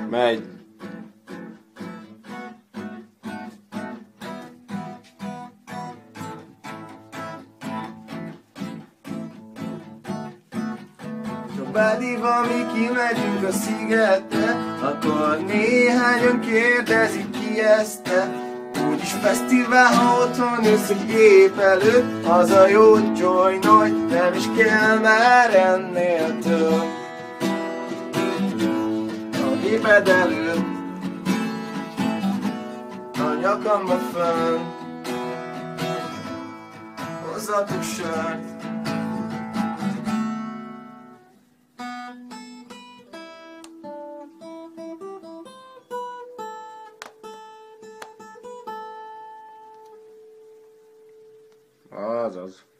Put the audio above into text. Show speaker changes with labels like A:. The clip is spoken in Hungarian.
A: Megy.
B: Bádival mi kimegyünk a szigetre, akkor néhányan kérdezik ki ezt te. Úgyis fesztivál, ha otthon ülsz egy gép előtt, az a jó joy nagy, nem is kell már ennél több. A géped előtt, a nyakamba fönn, hozzatok sört.
A: Azaz.